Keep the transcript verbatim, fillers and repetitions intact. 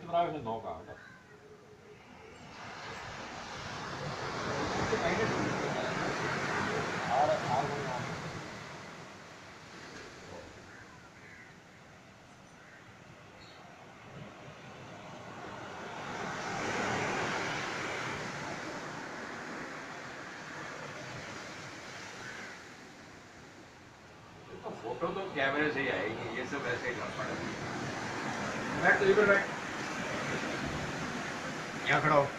ബ്രാവശ്യം നോക്കാം കേട്ടോ. ആറ് ആറ് മണി ആകും. फोटो तो कैमरे से ही आएगी, ये सब ऐसे ही कर पड़ेगा। बैठ तो इधर बैठ, यहाँ खड़ा हो।